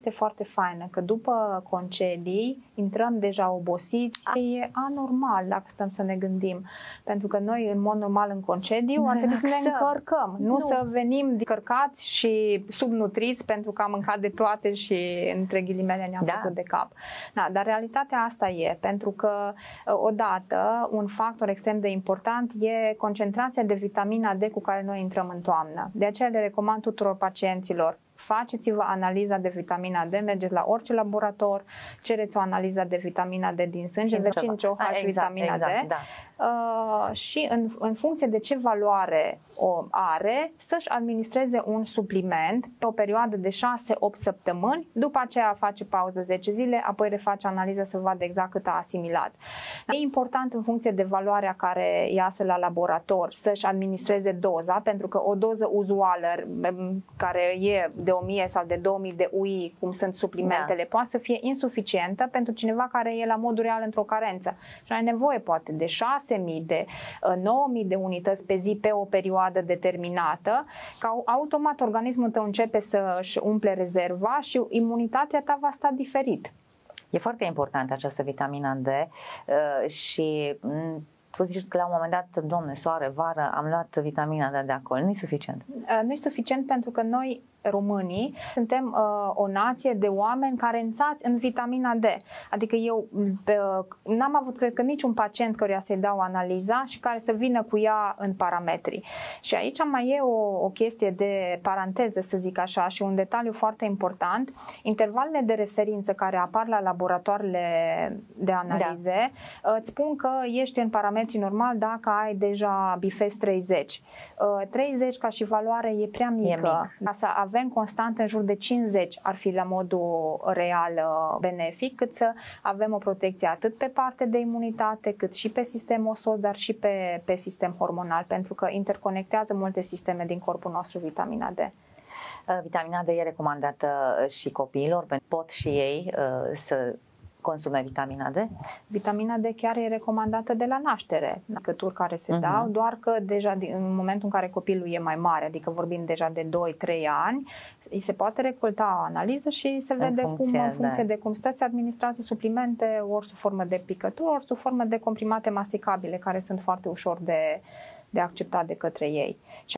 este foarte faină, că după concedii intrăm deja obosiți. E anormal dacă stăm să ne gândim, pentru că noi în mod normal în concediu ar trebui să ne încărcăm, nu să venim încărcați și subnutriți pentru că am mâncat de toate și între ghilimele ne-am făcut de cap. Da, dar realitatea asta e, pentru că odată un factor extrem de important e concentrația de vitamina D cu care noi intrăm în toamnă. De aceea le recomand tuturor pacienților: faceți-vă analiza de vitamina D, mergeți la orice laborator, cereți o analiză de vitamina D din sânge, veți 5OH vitamina D și în funcție de ce valoare o are, să-și administreze un supliment pe o perioadă de 6-8 săptămâni, după aceea face pauză 10 zile, apoi reface analiză să vadă exact cât a asimilat. E important în funcție de valoarea care iasă la laborator să-și administreze doza, pentru că o doză uzuală care e de 1000 sau de 2000 de UI, cum sunt suplimentele, poate să fie insuficientă pentru cineva care e la modul real într-o carență și are nevoie poate de 6000, de 9000 de unități pe zi pe o perioadă determinată, ca automat organismul tău începe să-și umple rezerva și imunitatea ta va sta diferit. E foarte importantă această vitamina D și tu zici că la un moment dat, domne, soare, vară, am luat vitamina D de acolo. Nu e suficient. Nu e suficient pentru că noi, românii, suntem o nație de oameni care înțați în vitamina D. Adică eu n-am avut, cred că, niciun pacient căruia să-i dau analiza și care să vină cu ea în parametri. Și aici mai e o chestie de paranteză, să zic așa, și un detaliu foarte important. Intervalele de referință care apar la laboratoarele de analize îți spun că ești în parametri normal dacă ai deja Bifes 30. 30 ca și valoare e prea mică. Ca să avem constant în jur de 50 ar fi la modul real benefic, cât să avem o protecție atât pe parte de imunitate, cât și pe sistem osol, dar și pe sistem hormonal, pentru că interconectează multe sisteme din corpul nostru vitamina D. Vitamina D e recomandată și copiilor, pot și ei să consume vitamina D? Vitamina D chiar e recomandată de la naștere, năcături care se dau, doar că deja în momentul în care copilul e mai mare, adică vorbim deja de 2-3 ani, îi se poate recolta o analiză și se vede în funcție de cum stă, se administrează suplimente, ori sub formă de picături, ori sub formă de comprimate masticabile, care sunt foarte ușor de acceptat de către ei.